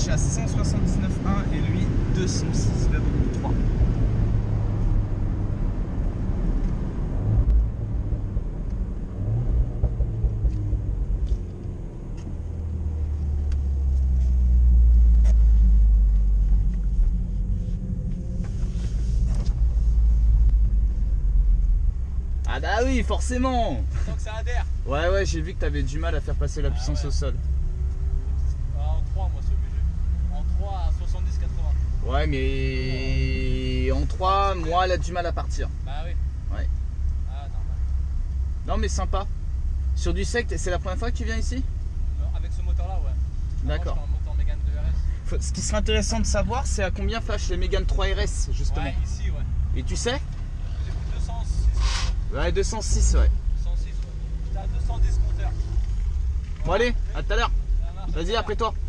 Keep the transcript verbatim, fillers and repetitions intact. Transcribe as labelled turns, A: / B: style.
A: suis à cent soixante-dix-neuf virgule un et lui deux cent six virgule trois. Ah bah oui, forcément.
B: Donc ça adhère.
A: Ouais ouais, j'ai vu que t'avais du mal à faire passer la puissance
B: ah ouais.
A: au sol.
B: En trois moi c'est obligé. En trois à soixante-dix quatre-vingts.
A: Ouais mais en trois, moi elle a du mal à partir.
B: Bah oui.
A: Ouais.
B: Ah normal.
A: Non mais sympa. Sur du sec, c'est la première fois que tu viens ici?
B: Non, avec ce moteur là ouais.
A: D'accord.
B: Un moteur Mégane deux R S.
A: Ce qui serait intéressant de savoir, c'est à combien flash les Mégane trois R S justement.
B: Ouais ici ouais.
A: Et tu sais?
B: J'ai plus deux cent six.
A: Ouais, deux cent six, ouais.
B: deux cent six ouais. J'étais à deux cent dix compteur.
A: Bon allez, à tout à l'heure.
B: Ça marche.
A: Vas-y, après toi.